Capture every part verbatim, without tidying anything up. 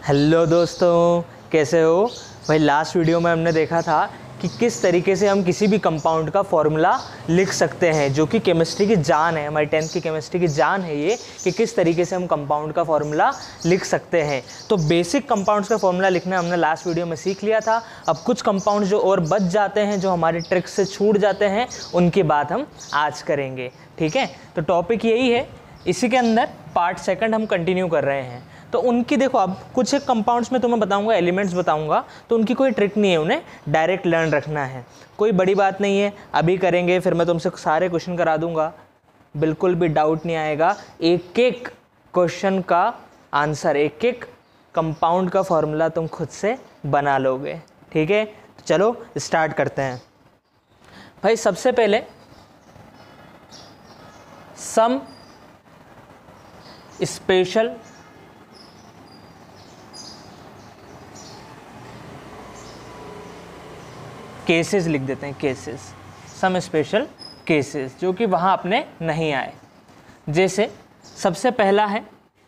Hello दोस्तों, कैसे हो भाई। लास्ट वीडियो में हमने देखा था कि किस तरीके से हम किसी भी कंपाउंड का फॉर्मूला लिख सकते हैं, जो कि केमिस्ट्री की जान है। हमारी टेंथ की केमिस्ट्री की जान है ये, कि किस तरीके से हम कंपाउंड का फॉर्मूला लिख सकते हैं। तो बेसिक कंपाउंड्स का फॉर्मूला लिखना हमने लास्ट वीडियो में सीख लिया था। अब कुछ कंपाउंड जो और बच जाते हैं, जो हमारे ट्रिक से छूट जाते हैं, उनकी बात हम आज करेंगे। ठीक है, तो टॉपिक यही है। इसी के अंदर पार्ट सेकंड हम कंटिन्यू कर रहे हैं। तो उनकी देखो, अब कुछ एक कंपाउंड्स में तुम्हें बताऊंगा, एलिमेंट्स बताऊंगा, तो उनकी कोई ट्रिक नहीं है, उन्हें डायरेक्ट लर्न रखना है। कोई बड़ी बात नहीं है, अभी करेंगे, फिर मैं तुमसे सारे क्वेश्चन करा दूंगा, बिल्कुल भी डाउट नहीं आएगा। एक एक क्वेश्चन का आंसर, एक एक कंपाउंड का फॉर्मूला तुम खुद से बना लोगे। ठीक है, तो चलो स्टार्ट करते हैं भाई। सबसे पहले सम स्पेशल केसेस लिख देते हैं। केसेस, सम स्पेशल केसेस, जो कि वहाँ अपने नहीं आए। जैसे सबसे पहला है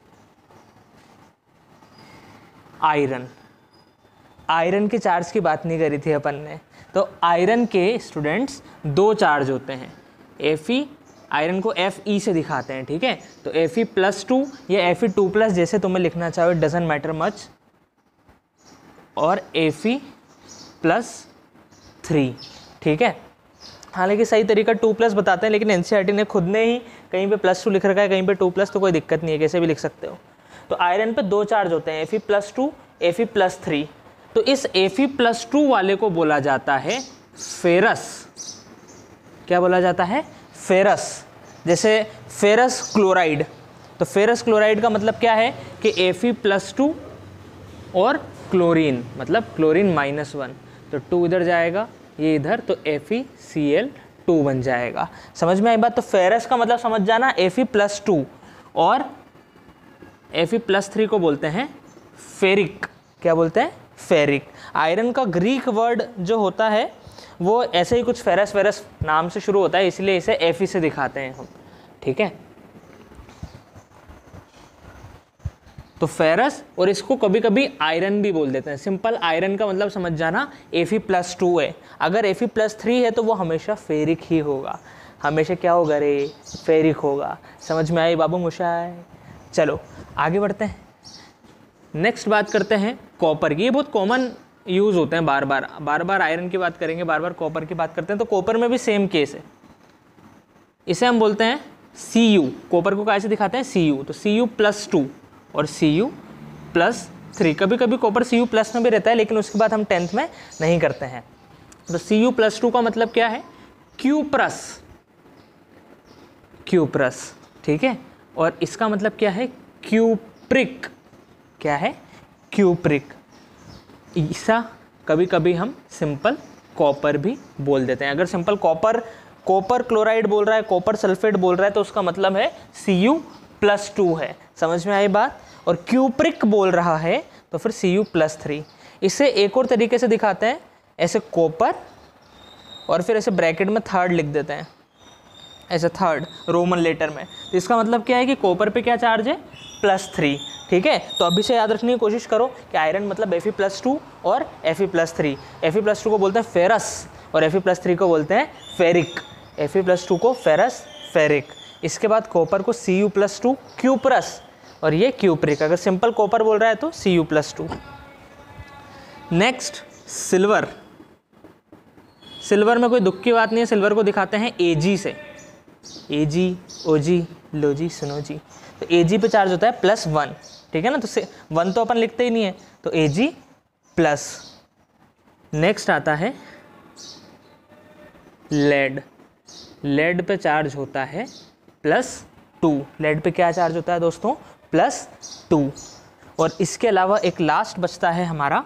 आयरन। आयरन के चार्ज की बात नहीं करी थी अपन ने। तो आयरन के स्टूडेंट्स दो चार्ज होते हैं। एफई, आयरन को एफ ई से दिखाते हैं। ठीक है, तो एफ ई प्लस टू या एफ ई टू प्लस, जैसे तुम्हें लिखना चाहो, इट डजंट मैटर मच, और एफ ई प्लस थ्री। ठीक है, हालांकि सही तरीका टू प्लस बताते हैं, लेकिन एनसीईआरटी ने खुद ने ही कहीं पे प्लस टू लिख रखा है, कहीं पे टू प्लस, तो कोई दिक्कत नहीं है, कैसे भी लिख सकते हो। तो आयरन पे दो चार्ज होते हैं, F E plus two, F E plus three. तो इस एफ ई प्लस टू वाले को बोला जाता है फेरस। क्या बोला जाता है? फेरस। जैसे फेरस क्लोराइड, तो फेरस क्लोराइड का मतलब क्या है कि एफ ई प्लस टू और क्लोरीन, मतलब क्लोरीन माइनस वन, तो टू इधर जाएगा, ये इधर, तो F E C L two बन जाएगा। समझ में आई बात? तो फेरस का मतलब समझ जाना, एफ ई प्लस टू, और एफ ई प्लस थ्री को बोलते हैं फेरिक। क्या बोलते हैं? फेरिक। आयरन का ग्रीक वर्ड जो होता है वो ऐसे ही कुछ फेरस फेरस नाम से शुरू होता है, इसलिए इसे एफ ई से दिखाते हैं हम। ठीक है, तो फेरस, और इसको कभी कभी आयरन भी बोल देते हैं। सिंपल आयरन का मतलब समझ जाना, एफ ई प्लस टू है। अगर एफ ई प्लस थ्री है तो वो हमेशा फेरिक ही होगा। हमेशा क्या होगा रे? फेरिक होगा। समझ में आई बाबू मुशाय? चलो आगे बढ़ते हैं। नेक्स्ट बात करते हैं कॉपर की। ये बहुत कॉमन यूज़ होते हैं, बार बार बार बार आयरन की बात करेंगे, बार बार कॉपर की बात करते हैं। तो कॉपर में भी सेम केस है। इसे हम बोलते हैं सी यू। कॉपर को कैसे दिखाते हैं? C U. तो सी यू प्लस टू और सी यू प्लस थ्री। कभी कभी कॉपर सी यू प्लस में भी रहता है, लेकिन उसके बाद हम टेंथ में नहीं करते हैं। तो सी यू प्लस टू का मतलब क्या है? क्यूप्रस। क्यूप्रस, ठीक है। और इसका मतलब क्या है? क्यूप्रिक। क्या है? क्यूप्रिक। ऐसा कभी कभी हम सिंपल कॉपर भी बोल देते हैं। अगर सिंपल कॉपर कॉपर क्लोराइड बोल रहा है, कॉपर सल्फेट बोल रहा है, तो उसका मतलब है सी यू प्लस टू है। समझ में आई बात? और क्यूप्रिक बोल रहा है तो फिर सी यू प्लस थ्री। इसे एक और तरीके से दिखाते हैं, ऐसे कॉपर, और फिर ऐसे ब्रैकेट में थर्ड लिख देते हैं, ऐसे थर्ड रोमन लेटर में। तो इसका मतलब क्या है कि कॉपर पे क्या चार्ज है? Plus three. ठीक है, तो अभी से याद रखने की कोशिश करो कि आयरन मतलब एफ ई प्लस टू और F E plus three. F E plus two को बोलते हैं फेरस और एफ ई प्लस थ्री को बोलते हैं ferric. F E plus two को फेरस, फेरिक। इसके बाद कॉपर को C U plus two, cuprous, और ये क्यूप्रिक। अगर सिंपल कॉपर बोल रहा है तो C U plus two. Next silver. Silver में कोई दुख की बात नहीं है, सिल्वर को दिखाते हैं ए जी से। ए जी, ओ जी, लो जी, सुनो जी। तो ए जी पे चार्ज होता है प्लस वन। ठीक है ना, तो वन तो अपन लिखते ही नहीं है, तो ए जी प्लस। नेक्स्ट आता है लेड। लेड पे चार्ज होता है प्लस टू। लेड पे क्या चार्ज होता है दोस्तों? Plus two. और इसके अलावा एक लास्ट बचता है हमारा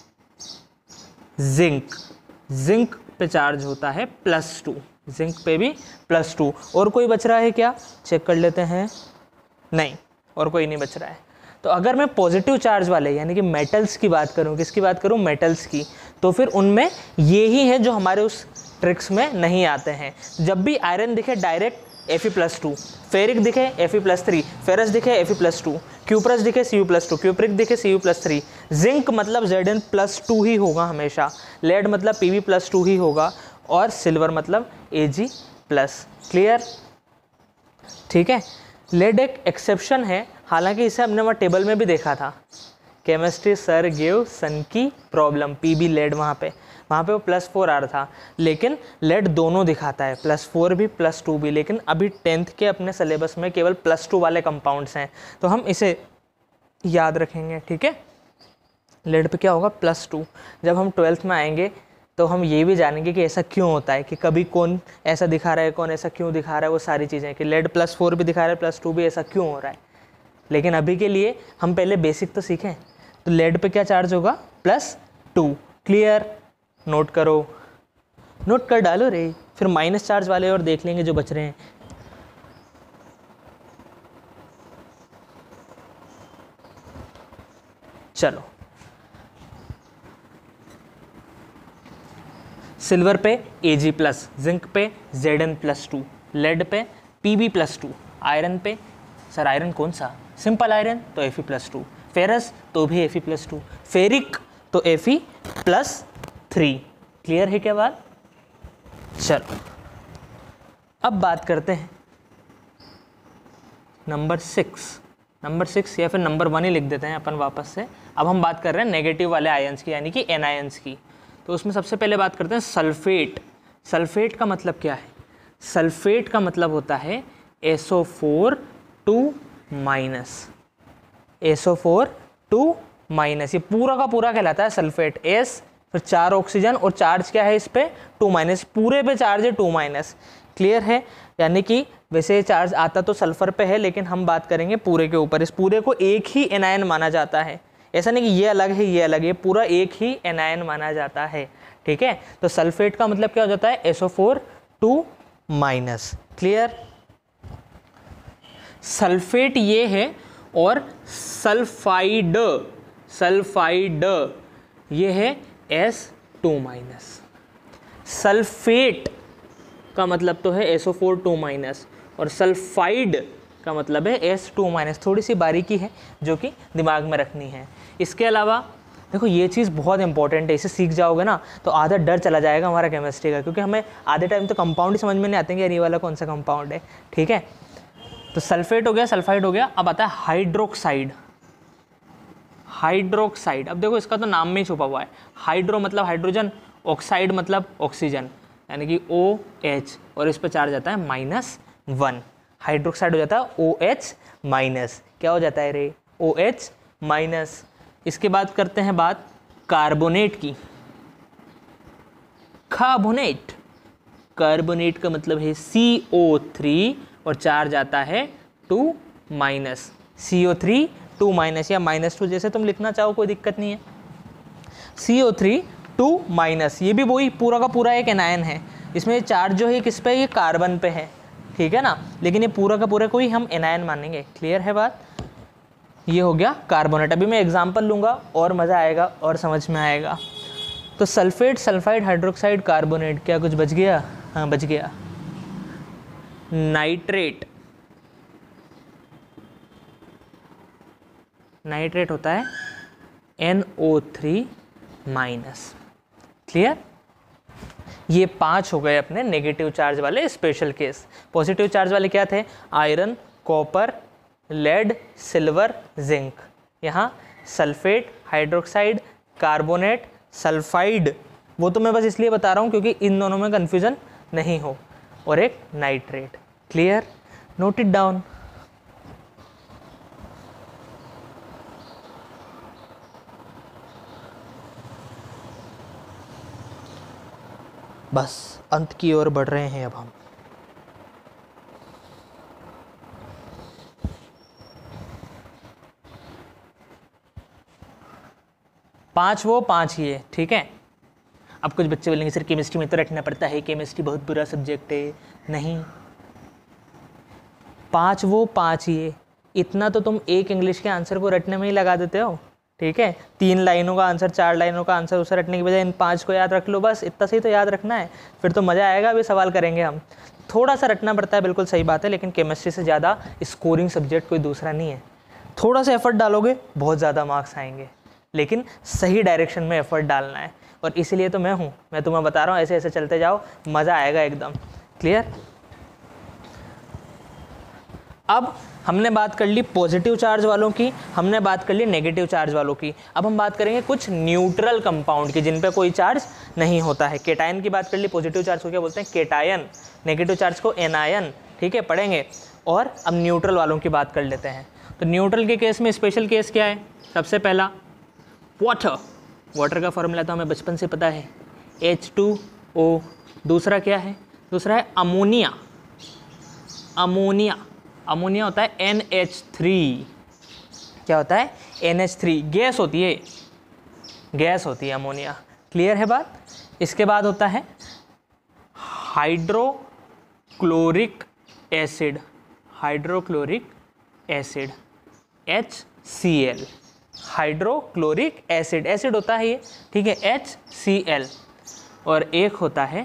जिंक। जिंक पे चार्ज होता है प्लस टू। जिंक पे भी प्लस टू। और कोई बच रहा है क्या? चेक कर लेते हैं। नहीं, और कोई नहीं बच रहा है। तो अगर मैं पॉजिटिव चार्ज वाले यानी कि मेटल्स की बात करूं, किसकी बात करूं? मेटल्स की, तो फिर उनमें ये ही है जो हमारे उस ट्रिक्स में नहीं आते हैं। जब भी आयरन दिखे direct F E plus two, ferric दिखे F E plus three, ferrous दिखे F E plus two, cuprous दिखे C U plus two, cupric दिखे C U plus three, zinc मतलब जेड एन प्लस टू ही होगा हमेशा, lead मतलब P V plus two ही होगा, और सिल्वर मतलब ए जी प्लस। क्लियर? ठीक है। लेड एक एक्सेप्शन है, हालांकि इसे हमने वहाँ टेबल में भी देखा था, केमिस्ट्री सर गिव सन की प्रॉब्लम, पी बी लेड, वहाँ पे वहाँ पे वो प्लस फोर आ रहा था, लेकिन लेड दोनों दिखाता है, प्लस फोर भी प्लस टू भी, लेकिन अभी टेंथ के अपने सिलेबस में केवल प्लस टू वाले कंपाउंड्स हैं, तो हम इसे याद रखेंगे। ठीक है, लेड पे क्या होगा प्लस टू। जब हम ट्वेल्थ में आएंगे तो हम ये भी जानेंगे कि ऐसा क्यों होता है, कि कभी कौन ऐसा दिखा रहा है, कौन ऐसा क्यों दिखा रहा है, वो सारी चीज़ें, कि लेड प्लस फोर भी दिखा रहा है, प्लस टू भी, ऐसा क्यों हो रहा है। लेकिन अभी के लिए हम पहले बेसिक तो सीखें। तो लेड पे क्या चार्ज होगा प्लस टू। क्लियर? नोट करो, नोट कर डालो रे, फिर माइनस चार्ज वाले और देख लेंगे जो बच रहे हैं। चलो, सिल्वर पे ए जी प्लस, जिंक पे Z N plus two, lead पे P B plus two, iron पे सर आयरन कौन सा, सिंपल आयरन तो F E plus two, ferrous तो भी F E plus two, ferric तो F E plus three. Clear है क्या बात? चलो अब बात करते हैं नंबर सिक्स। नंबर सिक्स या फिर नंबर वन ही लिख देते हैं अपन वापस से। अब हम बात कर रहे हैं नेगेटिव वाले आयंस की, यानी कि एनायंस की। तो उसमें सबसे पहले बात करते हैं सल्फेट। सल्फेट का मतलब क्या है? सल्फेट का मतलब होता है S O four two minus, S O four two minus, ये पूरा का पूरा कहलाता है सल्फेट। एस फिर चार ऑक्सीजन और चार्ज क्या है इस पे टू माइनस, पूरे पे चार्ज है टू माइनस। क्लियर है? यानी कि वैसे चार्ज आता तो सल्फर पे है, लेकिन हम बात करेंगे पूरे के ऊपर। इस पूरे को एक ही एनायन माना जाता है, ऐसा नहीं कि ये अलग है ये अलग है, पूरा एक ही एनायन माना जाता है। ठीक है, तो सल्फेट का मतलब क्या हो जाता है S O four two minus. Clear? Sulphate ये है, और सल्फाइड, सल्फाइड ये है एस टू माइनस। सल्फेट का मतलब तो है S O four two minus, और सल्फाइड का मतलब है एस टू माइनस। थोड़ी सी बारीकी है जो कि दिमाग में रखनी है। इसके अलावा देखो ये चीज़ बहुत इंपॉर्टेंट है, इसे सीख जाओगे ना तो आधा डर चला जाएगा हमारा केमिस्ट्री का, क्योंकि हमें आधे टाइम तो कंपाउंड ही समझ में नहीं आते कि यार ये वाला कौन सा कंपाउंड है। ठीक है, तो सल्फेट हो गया, सल्फाइड हो गया। अब आता है हाइड्रोक्साइड। हाइड्रोक्साइड, अब देखो इसका तो नाम में ही छुपा हुआ है। हाइड्रो मतलब हाइड्रोजन, ऑक्साइड मतलब ऑक्सीजन, यानी कि ओ एच, और इस पर चार्ज आता है माइनस वन। हाइड्रोक्साइड हो जाता है ओ एच माइनस। क्या हो जाता है रे? O H minus. इसके बाद करते हैं बात कार्बोनेट की। कार्बोनेट, कार्बोनेट का मतलब है सी ओ थ्री और चार्ज आता है two minus. C O three two minus या माइनस टू, जैसे तुम लिखना चाहो कोई दिक्कत नहीं है। C O three two minus, ये भी वही पूरा का पूरा एक एनायन है। इसमें चार्ज जो है किस पे, ये कार्बन पे है। ठीक है ना, लेकिन ये पूरा का पूरा कोई हम एनायन मानेंगे। क्लियर है बात? ये हो गया कार्बोनेट। अभी मैं एग्जांपल लूँगा और मज़ा आएगा और समझ में आएगा। तो सल्फेट, सल्फाइड, हाइड्रोक्साइड, कार्बोनेट, क्या कुछ बच गया? हाँ बच गया। नाइट्रेट, नाइट्रेट होता है N O three minus. Clear? ये पांच हो गए अपने नेगेटिव चार्ज वाले स्पेशल केस। पॉजिटिव चार्ज वाले क्या थे? Iron, copper, lead, silver, zinc. यहाँ सल्फेट, हाइड्रोक्साइड, कार्बोनेट, सल्फाइड, वो तो मैं बस इसलिए बता रहा हूँ क्योंकि इन दोनों में कन्फ्यूजन नहीं हो, और एक nitrate. Clear? Note it down. बस अंत की ओर बढ़ रहे हैं अब हम। पांच वो पांच ये। ठीक है, अब कुछ बच्चे बोलेंगे सर केमिस्ट्री में तो रटना पड़ता है, केमिस्ट्री बहुत बुरा सब्जेक्ट है। नहीं, पांच वो पांच ये, इतना तो तुम एक इंग्लिश के आंसर को रटने में ही लगा देते हो। ठीक है, तीन लाइनों का आंसर, चार लाइनों का आंसर उसे रटने की बजाय इन पाँच को याद रख लो, बस इतना सही तो याद रखना है, फिर तो मज़ा आएगा। अभी सवाल करेंगे हम, थोड़ा सा रटना पड़ता है, बिल्कुल सही बात है, लेकिन केमिस्ट्री से ज़्यादा स्कोरिंग सब्जेक्ट कोई दूसरा नहीं है। थोड़ा सा एफर्ट डालोगे बहुत ज़्यादा मार्क्स आएंगे, लेकिन सही डायरेक्शन में एफर्ट डालना है, और इसीलिए तो मैं हूँ, मैं तुम्हें बता रहा हूँ ऐसे ऐसे चलते जाओ, मज़ा आएगा एकदम। क्लियर? अब हमने बात कर ली पॉजिटिव चार्ज वालों की, हमने बात कर ली नेगेटिव चार्ज वालों की। अब हम बात करेंगे कुछ न्यूट्रल कंपाउंड की जिन पे कोई चार्ज नहीं होता है। केटायन की बात कर ली, पॉजिटिव चार्ज को क्या बोलते हैं? केटायन। नेगेटिव चार्ज को एनायन। ठीक है, पढ़ेंगे। और अब न्यूट्रल वालों की बात कर लेते हैं। तो न्यूट्रल के केस में स्पेशल केस क्या है? सबसे पहला वाटर। वाटर का फॉर्मूला तो हमें बचपन से पता है, एच टू ओ। दूसरा क्या है? दूसरा है अमोनिया। अमोनिया अमोनिया होता है एन एच थ्री। क्या होता है? N H three. गैस होती है, गैस होती है अमोनिया। क्लियर है बात? इसके बाद होता है hydrochloric acid. Hydrochloric acid H C L. Hydrochloric acid, acid होता है ये, ठीक है, एच सी एल। और एक होता है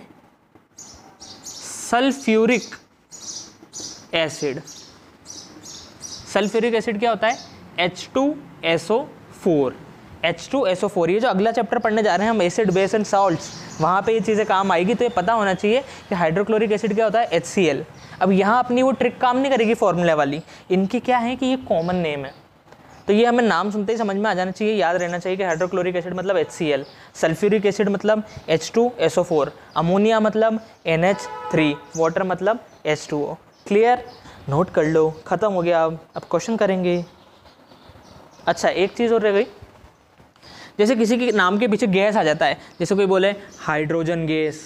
सल्फ्यूरिक एसिड। सल्फ्यूरिक एसिड क्या होता है? H two S O four. H two S O four, ये जो अगला चैप्टर पढ़ने जा रहे हैं हम, एसिड बेस एंड सॉल्ट्स, वहाँ पे ये चीज़ें काम आएगी, तो ये पता होना चाहिए कि हाइड्रोक्लोरिक एसिड क्या होता है? H C L. अब यहाँ अपनी वो ट्रिक काम नहीं करेगी फॉर्मूला वाली, इनकी क्या है कि ये कॉमन नेम है, तो ये हमें नाम सुनते ही समझ में आ जाना चाहिए, याद रहना चाहिए कि हाइड्रोक्लोरिक एसिड मतलब H C L, sulphuric acid मतलब H two S O four, ammonia मतलब एन एच थ्री, वाटर मतलब H two O. Clear? Note कर लो, ख़त्म हो गया। अब अब क्वेश्चन करेंगे। अच्छा, एक चीज़ और रह गई, जैसे किसी के नाम के पीछे गैस आ जाता है, जैसे कोई बोले हाइड्रोजन गैस,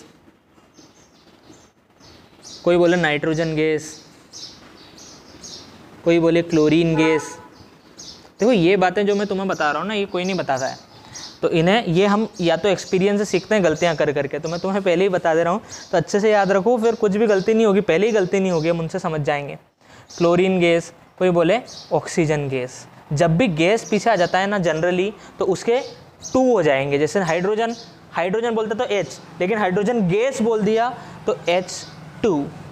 कोई बोले नाइट्रोजन गैस, कोई बोले क्लोरीन गैस। देखो ये बातें जो मैं तुम्हें बता रहा हूँ ना, ये कोई नहीं बताता है, तो इन्हें ये हम या तो एक्सपीरियंस से सीखते हैं गलतियाँ कर करके, तो मैं तुम्हें पहले ही बता दे रहा हूँ, तो अच्छे से याद रखो, फिर कुछ भी गलती नहीं होगी, पहले ही गलती नहीं होगी, हम उनसे समझ जाएंगे। क्लोरीन गैस, कोई बोले ऑक्सीजन गैस। जब भी गैस पीछे आ जाता है ना जनरली, तो उसके टू हो जाएंगे, जैसे हाइड्रोजन, हाइड्रोजन बोलते तो एच, लेकिन हाइड्रोजन गैस बोल दिया तो एच टू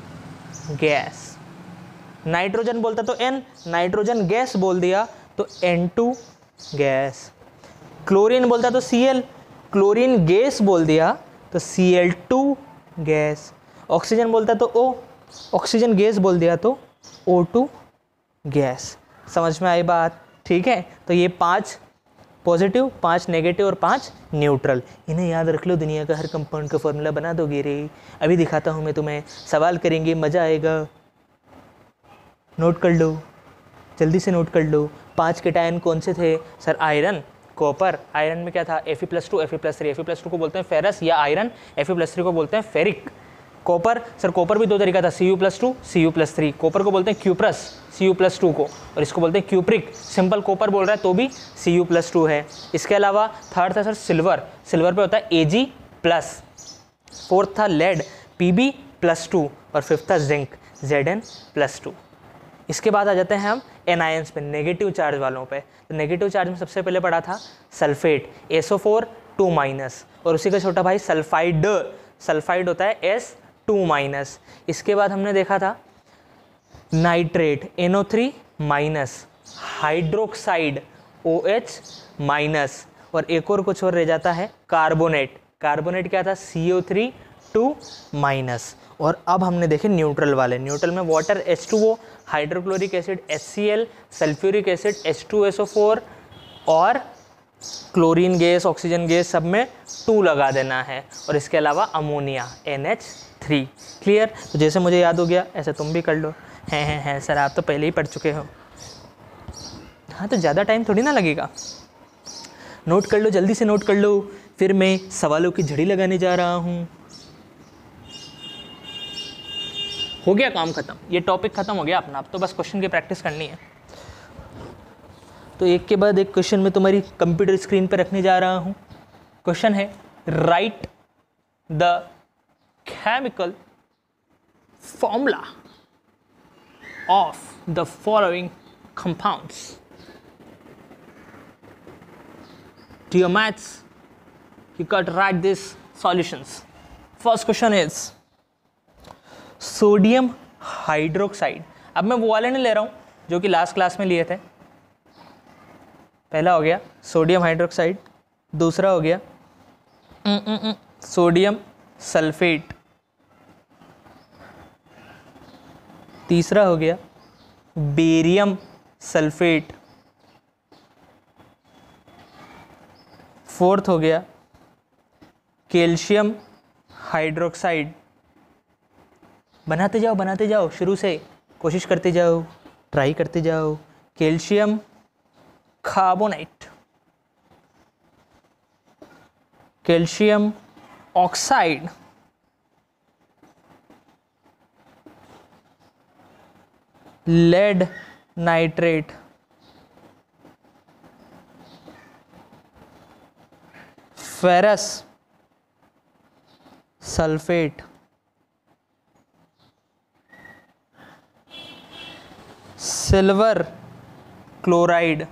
गैस। नाइट्रोजन बोलता तो एन, नाइट्रोजन गैस बोल दिया तो एन टू गैस। क्लोरीन बोलता तो सी एल, क्लोरीन गैस बोल दिया तो C L two gas. Oxygen बोलता तो ओ, ऑक्सीजन गैस बोल दिया तो ओ टू गैस। समझ में आई बात? ठीक है, तो ये पांच पॉजिटिव, पांच नेगेटिव और पांच न्यूट्रल, इन्हें याद रख लो, दुनिया का हर कंपाउंड का फॉर्मूला बना दोगे रे। अभी दिखाता हूँ मैं तुम्हें, सवाल करेंगे, मज़ा आएगा। नोट कर लो, जल्दी से नोट कर लो। पांच केटायन कौन से थे सर? Iron, copper. आयरन में क्या था? F plus two, F plus three. F plus two को बोलते हैं फेरस या आयरन, एफ प्लस थ्री को बोलते हैं फेरिक। कॉपर, सर कॉपर भी दो तरीका था, C U plus two, C U plus three. Copper को बोलते हैं cuprous, C U plus two को, और इसको बोलते हैं क्यूप्रिक। सिंपल कॉपर बोल रहा है तो भी सी यू प्लस टू है। इसके अलावा थर्ड था सर सिल्वर, सिल्वर पे होता है ए जी प्लस। फोर्थ था lead, P B plus two, और फिफ्थ था zinc, Z N plus two. इसके बाद आ जाते हैं हम एनायंस पे, नेगेटिव चार्ज वालों पे। तो नेगेटिव चार्ज में सबसे पहले पढ़ा था sulphate, S O four two minus, और उसी का छोटा भाई सल्फाइड, सल्फाइड होता है एस टू माइनस। इसके बाद हमने देखा था nitrate, N O three minus, hydroxide, O H minus, और एक और कुछ और रह जाता है कार्बोनेट। कार्बोनेट क्या था? C O three two minus. और अब हमने देखे न्यूट्रल वाले, न्यूट्रल में water H two O, hydrochloric acid H C L, sulphuric acid H two S O four, और क्लोरीन गैस, ऑक्सीजन गैस, सब में टू लगा देना है, और इसके अलावा ammonia N H three. Clear? तो जैसे मुझे याद हो गया ऐसे तुम भी कर लो। हैं हैं हैं सर, आप तो पहले ही पढ़ चुके हो। हाँ, तो ज़्यादा टाइम थोड़ी ना लगेगा, नोट कर लो, जल्दी से नोट कर लो, फिर मैं सवालों की झड़ी लगाने जा रहा हूँ। हो गया काम खत्म, ये टॉपिक खत्म हो गया अपना, अब तो बस क्वेश्चन की प्रैक्टिस करनी है। तो एक के बाद एक क्वेश्चन मैं तुम्हारी कंप्यूटर स्क्रीन पर रखने जा रहा हूँ। क्वेश्चन है, write the chemical formula of the following compounds. Dear maths, you got to write these solutions. First question is sodium hydroxide. अब मैं वो वाले नहीं ले रहा हूँ जो कि लास्ट क्लास में लिए थे. पहला हो गया सोडियम हाइड्रोक्साइड, दूसरा हो गया सोडियम सल्फेट, तीसरा हो गया बेरियम सल्फेट, फोर्थ हो गया कैल्शियम हाइड्रोक्साइड. बनाते जाओ बनाते जाओ, शुरू से कोशिश करते जाओ, ट्राई करते जाओ. Calcium carbonate, calcium oxide, lead nitrate, ferrous sulphate, silver chloride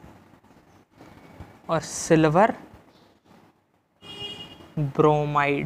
और सिल्वर ब्रोमाइड.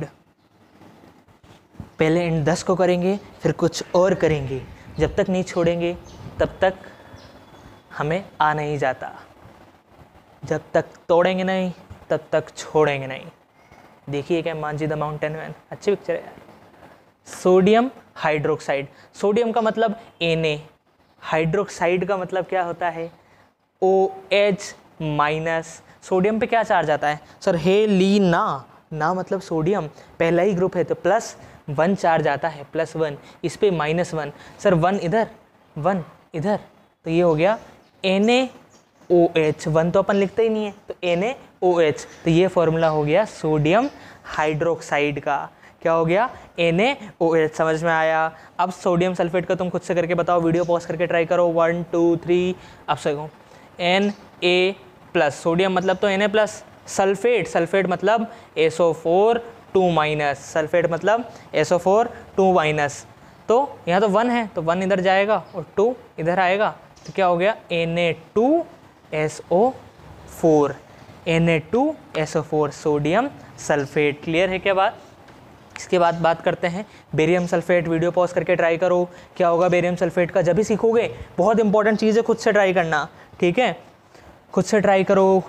पहले इन दस को करेंगे, फिर कुछ और करेंगे. जब तक नहीं छोड़ेंगे तब तक हमें आ नहीं जाता. जब तक तोड़ेंगे नहीं तब तक छोड़ेंगे नहीं. देखिए क्या मांझी द माउंटेन मैन, अच्छी पिक्चर है यार. सोडियम हाइड्रोक्साइड, सोडियम का मतलब Na, हाइड्रोक्साइड का मतलब क्या होता है ओ एच माइनस. सोडियम पे क्या चार्ज आता है सर? हेलीना, ना मतलब सोडियम पहला ही ग्रुप है तो प्लस वन चार्ज आता है, प्लस वन. इस पे माइनस वन. सर वन इधर वन इधर, तो ये हो गया Na ओ एच. वन तो अपन लिखते ही नहीं है तो Na ओ एच. तो ये फॉर्मूला हो गया सोडियम हाइड्रोक्साइड का. क्या हो गया? Na O H. समझ में आया? अब सोडियम सल्फेट का तुम खुद से करके बताओ, वीडियो पॉज करके ट्राई करो. One two three. अब सको Na प्लस, सोडियम मतलब तो Na प्लस, सल्फेट सल्फेट मतलब S O four two minus, sulphate मतलब S O four two minus. तो यहाँ तो वन है तो वन इधर जाएगा और टू इधर आएगा, तो क्या हो गया Na two S O four. Na two S O four sodium sulphate. Clear है क्या बात? इसके बाद बात करते हैं बेरियम सल्फेट. वीडियो पॉज करके ट्राई करो. क्या होगा बेरियम सल्फेट का? जब भी सीखोगे, बहुत इंपॉर्टेंट चीज़ है, खुद से ट्राई करना. ठीक है, खुद से ट्राई करो.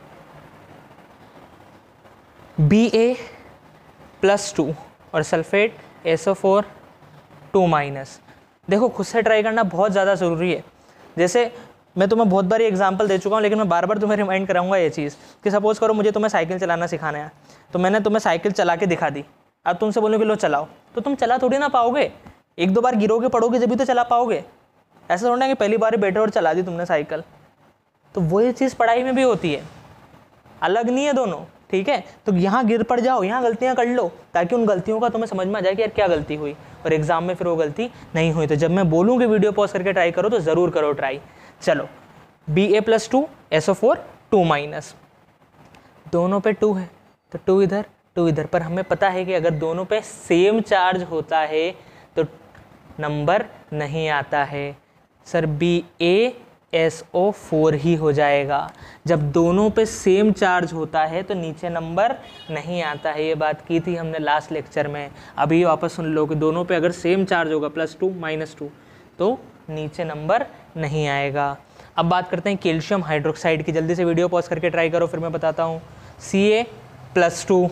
बी ए प्लस टू और sulphate S O four two minus. देखो खुद से ट्राई करना बहुत ज़्यादा ज़रूरी है. जैसे मैं तुम्हें बहुत बार एग्जांपल दे चुका हूँ, लेकिन मैं बार बार तुम्हें रिमाइंड कराऊंगा ये चीज़ कि सपोज़ करो मुझे तुम्हें साइकिल चलाना सिखाना है, तो मैंने तुम्हें साइकिल चला के दिखा दी. अब तुमसे बोलोगे लो चलाओ, तो तुम चला थोड़ी ना पाओगे. एक दो बार गिरोगे पड़ोगे जब भी तो चला पाओगे. ऐसा थोड़ा कि पहली बार बैठे और चला दी तुमने साइकिल. तो वही चीज़ पढ़ाई में भी होती है, अलग नहीं है दोनों. ठीक है, तो यहाँ गिर पड़ जाओ, यहाँ गलतियाँ कर लो, ताकि उन गलतियों का तुम्हें समझ में आ जाए कि यार क्या गलती हुई, और एग्जाम में फिर वो गलती नहीं हुई. तो जब मैं बोलूँगी वीडियो पॉज करके ट्राई करो, तो ज़रूर करो ट्राई. चलो, B A plus two S O four two minus, दोनों पे टू है तो टू इधर टू इधर. पर हमें पता है कि अगर दोनों पे सेम चार्ज होता है तो नंबर नहीं आता है. Sir B A S O four ही हो जाएगा. जब दोनों पे सेम चार्ज होता है तो नीचे नंबर नहीं आता है. ये बात की थी हमने लास्ट लेक्चर में. अभी वापस सुन लो कि दोनों पे अगर सेम चार्ज होगा प्लस टू माइनस टू तो नीचे नंबर नहीं आएगा. अब बात करते हैं कैल्शियम हाइड्रोक्साइड की. जल्दी से वीडियो पॉज करके ट्राई करो, फिर मैं बताता हूँ. C A plus two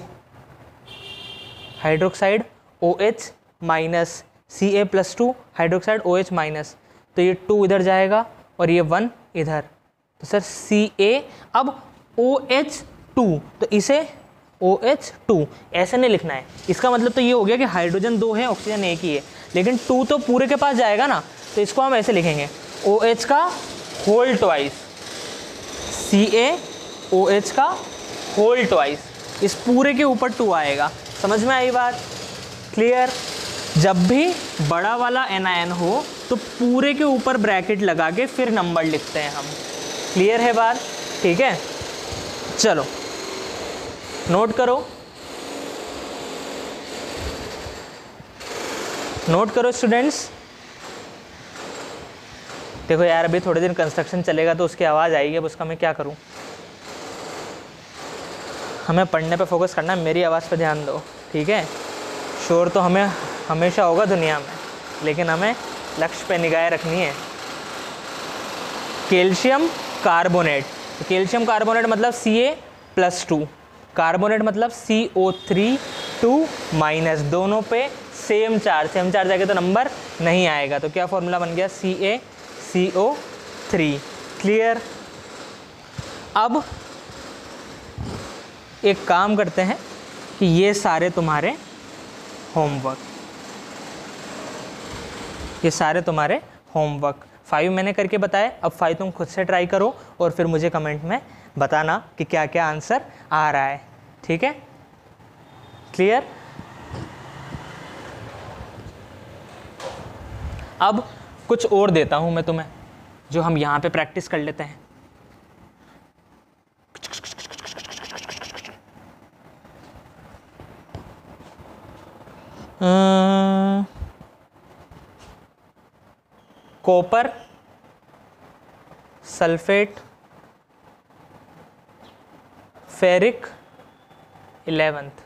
hydroxide O H minus, C A plus two hydroxide O H minus. तो ये टू इधर जाएगा और ये वन इधर. तो सर सी ए, अब ओ एच टू, तो इसे ओ एच टू ऐसे नहीं लिखना है. इसका मतलब तो ये हो गया कि हाइड्रोजन दो है, ऑक्सीजन एक ही है, लेकिन टू तो पूरे के पास जाएगा ना, तो इसको हम ऐसे लिखेंगे ओ एच का whole twice, C A O H का होल ट्वाइस. इस पूरे के ऊपर टू आएगा. समझ में आई बात? क्लियर? जब भी बड़ा वाला एन आई एन हो तो पूरे के ऊपर ब्रैकेट लगा के फिर नंबर लिखते हैं हम. क्लियर है बात? ठीक है, चलो नोट करो, नोट करो स्टूडेंट्स. देखो यार अभी थोड़े दिन कंस्ट्रक्शन चलेगा तो उसकी आवाज़ आएगी, अब उसका मैं क्या करूं. हमें पढ़ने पे फोकस करना है, मेरी आवाज़ पे ध्यान दो, ठीक है। शोर तो हमें हमेशा होगा दुनिया में, लेकिन हमें लक्ष्य पे निगाह रखनी है। कैल्शियम कार्बोनेट, तो कैल्शियम कार्बोनेट मतलब C A plus two, carbonate मतलब C O three two minus, दोनों पे सेम चार्ज, सेम चार्ज आएगा तो नंबर नहीं आएगा। तो क्या फॉर्मूला बन गया, सी ए सी ओ थ्री। क्लियर। अब एक काम करते हैं कि ये सारे तुम्हारे होमवर्क, ये सारे तुम्हारे होमवर्क फाइव मैंने करके बताए। अब फाइव तुम खुद से ट्राई करो और फिर मुझे कमेंट में बताना कि क्या क्या आंसर आ रहा है, ठीक है। क्लियर। अब कुछ और देता हूं मैं तुम्हें जो हम यहाँ पे प्रैक्टिस कर लेते हैं। Copper sulphate ferric eleventh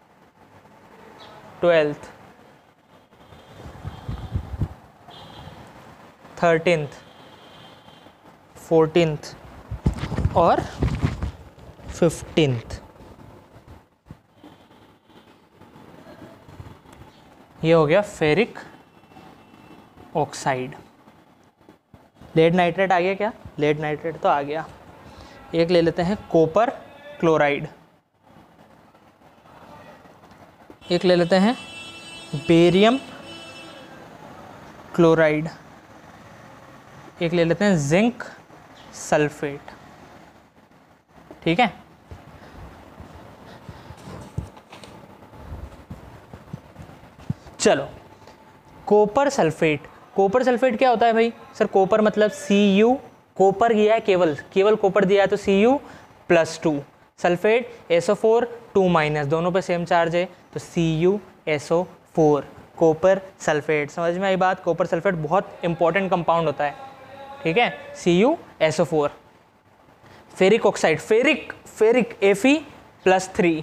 twelfth thirteenth fourteenth और फिफ्टीन्थ, ये हो गया फेरिक ऑक्साइड। लेड नाइट्रेट आ गया क्या, लेड नाइट्रेट तो आ गया। एक ले लेते हैं कॉपर क्लोराइड, एक ले लेते हैं बेरियम क्लोराइड, एक ले लेते हैं जिंक सल्फेट, ठीक है। चलो कॉपर सल्फेट, कॉपर सल्फेट क्या होता है भाई, सर कॉपर मतलब सी यू, कॉपर दिया है केवल केवल कॉपर दिया है तो C U plus two, sulphate S O four two minus, दोनों पे सेम चार्ज है तो C U S O four, copper sulphate. समझ में आई बात। कॉपर सल्फेट बहुत इंपॉर्टेंट कंपाउंड होता है, ठीक है, C U S O four. Ferric oxide, ferric ferric F E plus three,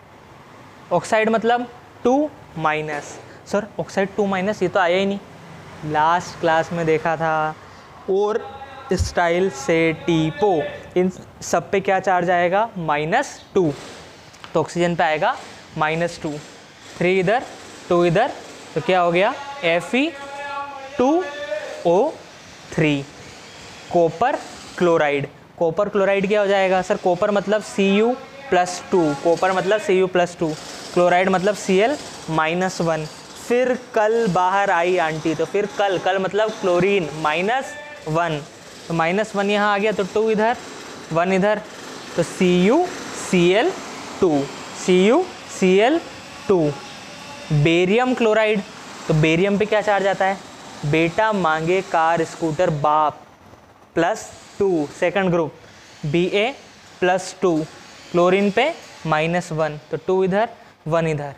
oxide मतलब two minus, sir oxide two minus, ये तो आया ही नहीं, लास्ट क्लास में देखा था। और स्टाइल से टीपो, इन सब पे क्या चार्ज आएगा, माइनस टू, तो ऑक्सीजन पे आएगा माइनस टू, थ्री इधर टू इधर, तो क्या हो गया F E two O three, copper chloride. Copper chloride क्या हो जाएगा, सर कॉपर मतलब C U plus two, copper मतलब C U plus two, chloride मतलब सी एल माइनस वन। फिर कल बाहर आई आंटी, तो फिर कल कल मतलब क्लोरीन माइनस वन, तो माइनस वन यहाँ आ गया, तो टू इधर वन इधर, तो C U C L two, C U C L two. Barium chloride, तो बेरियम पे क्या चार्ज आता है, बेटा मांगे कार स्कूटर बाप plus two, second group B A plus two, chlorine पे माइनस वन, तो टू इधर वन इधर,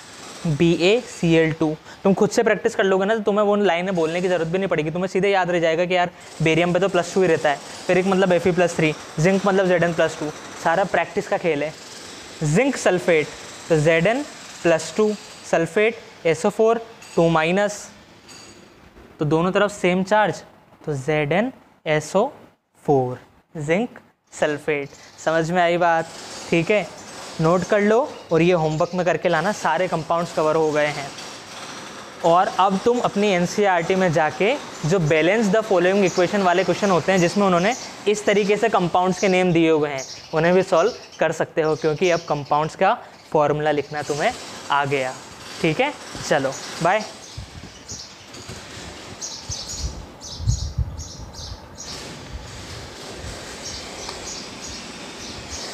B A C L two. तुम खुद से प्रैक्टिस कर लोगे ना तो तुम्हें वो लाइनें बोलने की ज़रूरत भी नहीं पड़ेगी, तुम्हें सीधे याद रह जाएगा कि यार बेरियम पे तो प्लस टू ही रहता है, फेरिक मतलब F E plus three, zinc मतलब जेड एन प्लस टू, सारा प्रैक्टिस का खेल है। जिंक सल्फेट, तो Z N plus two, sulphate S O four two minus, तो दोनों तरफ सेम चार्ज, तो Z N S O four, zinc sulphate. समझ में आई बात, ठीक है, नोट कर लो और ये होमवर्क में करके लाना, सारे कंपाउंड्स कवर हो गए हैं। और अब तुम अपनी N C E R T में जाके जो बैलेंस द फॉलोइंग इक्वेशन वाले क्वेश्चन होते हैं जिसमें उन्होंने इस तरीके से कंपाउंड्स के नेम दिए हुए हैं, उन्हें भी सॉल्व कर सकते हो, क्योंकि अब कंपाउंड्स का फॉर्मूला लिखना तुम्हें आ गया, ठीक है। चलो बाय।